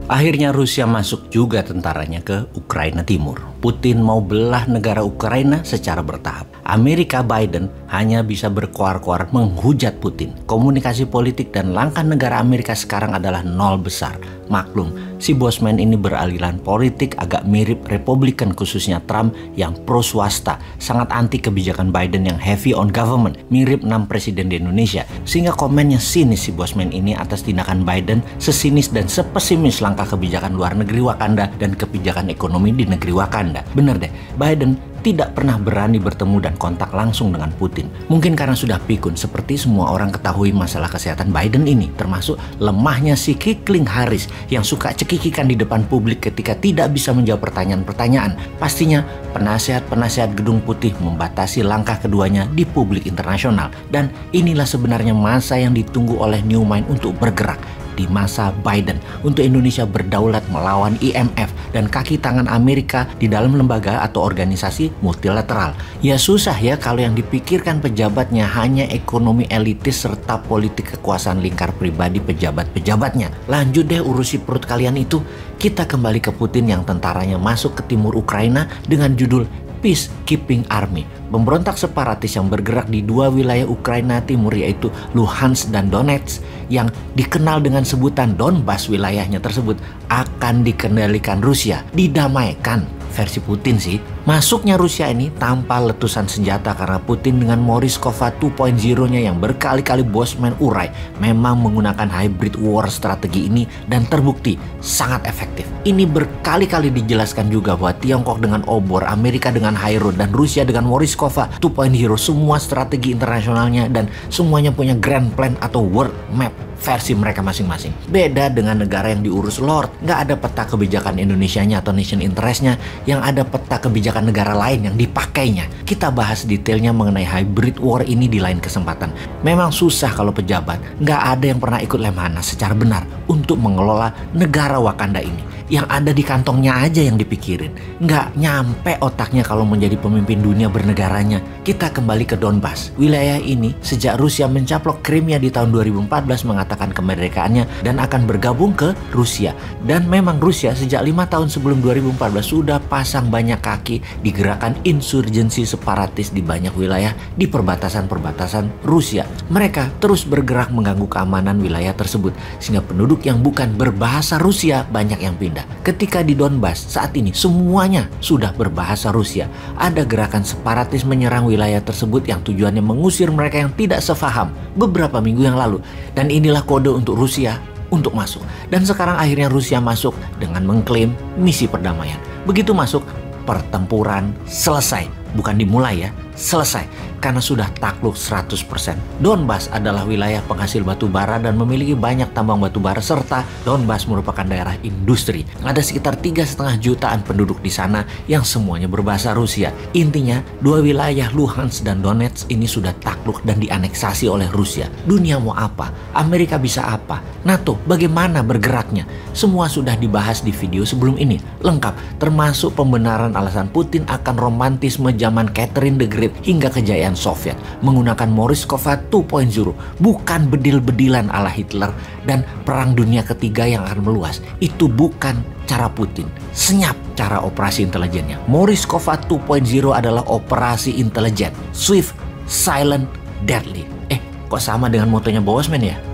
Akhirnya Rusia masuk juga tentaranya ke Ukraina Timur. Putin mau belah negara Ukraina secara bertahap. Amerika Biden hanya bisa berkoar-koar menghujat Putin. Komunikasi politik dan langkah negara Amerika sekarang adalah nol besar. Maklum, si bosman ini beraliran politik agak mirip Republikan, khususnya Trump yang pro swasta, sangat anti kebijakan Biden yang heavy on government, mirip 6 presiden di Indonesia. Sehingga komennya sinis si bosman ini atas tindakan Biden, sesinis dan sepesimis langkah kebijakan luar negeri Wakanda dan kebijakan ekonomi di negeri Wakanda. Bener deh, Biden tidak pernah berani bertemu dan kontak langsung dengan Putin. Mungkin karena sudah pikun, seperti semua orang ketahui masalah kesehatan Biden ini, termasuk lemahnya si Kikling Harris yang suka cekikikan di depan publik ketika tidak bisa menjawab pertanyaan-pertanyaan. Pastinya penasihat-penasihat Gedung Putih membatasi langkah keduanya di publik internasional. Dan inilah sebenarnya masa yang ditunggu oleh New Mind untuk bergerak. Di masa Biden untuk Indonesia berdaulat melawan IMF dan kaki tangan Amerika di dalam lembaga atau organisasi multilateral. Ya susah ya kalau yang dipikirkan pejabatnya hanya ekonomi elitis serta politik kekuasaan lingkar pribadi pejabat-pejabatnya. Lanjut deh urusi perut kalian itu. Kita kembali ke Putin yang tentaranya masuk ke timur Ukraina dengan judul Peacekeeping Army. Pemberontak separatis yang bergerak di dua wilayah Ukraina Timur yaitu Luhansk dan Donetsk yang dikenal dengan sebutan Donbas, wilayahnya tersebut akan dikendalikan Rusia, didamaikan versi Putin sih. Masuknya Rusia ini tanpa letusan senjata karena Putin dengan Morishkova 2.0-nya yang berkali-kali bosman urai memang menggunakan hybrid war strategi ini dan terbukti sangat efektif. Ini berkali-kali dijelaskan juga bahwa Tiongkok dengan obor, Amerika dengan Hairo, dan Rusia dengan Morishkova 2.0 semua strategi internasionalnya dan semuanya punya grand plan atau world map versi mereka masing-masing. Beda dengan negara yang diurus Lord, nggak ada peta kebijakan Indonesianya atau nation interestnya, yang ada peta kebijakan negara lain yang dipakainya. Kita bahas detailnya mengenai hybrid war ini di lain kesempatan. Memang susah kalau pejabat nggak ada yang pernah ikut lemhanas secara benar untuk mengelola negara Wakanda ini. Yang ada di kantongnya aja yang dipikirin. Nggak nyampe otaknya kalau menjadi pemimpin dunia bernegaranya. Kita kembali ke Donbas. Wilayah ini sejak Rusia mencaplok Crimea di tahun 2014 mengatakan kemerdekaannya dan akan bergabung ke Rusia. Dan memang Rusia sejak 5 tahun sebelum 2014 sudah pasang banyak kaki di gerakan insurgensi separatis di banyak wilayah di perbatasan-perbatasan Rusia. Mereka terus bergerak mengganggu keamanan wilayah tersebut sehingga penduduk yang bukan berbahasa Rusia banyak yang pindah. Ketika di Donbas saat ini semuanya sudah berbahasa Rusia. Ada gerakan separatis menyerang wilayah tersebut yang tujuannya mengusir mereka yang tidak sefaham beberapa minggu yang lalu. Dan inilah kode untuk Rusia untuk masuk. Dan sekarang akhirnya Rusia masuk dengan mengklaim misi perdamaian. Begitu masuk, pertempuran selesai. Bukan dimulai ya, selesai. Karena sudah takluk 100%. Donbas adalah wilayah penghasil batu bara dan memiliki banyak tambang batu bara serta Donbas merupakan daerah industri. Ada sekitar 3,5 jutaan penduduk di sana yang semuanya berbahasa Rusia. Intinya, dua wilayah Luhansk dan Donetsk ini sudah takluk dan dianeksasi oleh Rusia. Dunia mau apa? Amerika bisa apa? NATO bagaimana bergeraknya? Semua sudah dibahas di video sebelum ini. Lengkap, termasuk pembenaran alasan Putin akan romantisme zaman Catherine the Great hingga kejayaan Soviet menggunakan Morishkova 2.0, bukan bedil-bedilan ala Hitler dan Perang Dunia Ketiga yang akan meluas. Itu bukan cara Putin. Senyap cara operasi intelijennya. Morishkova 2.0 adalah operasi intelijen, swift, silent, deadly. Kok sama dengan motonya Bosman ya?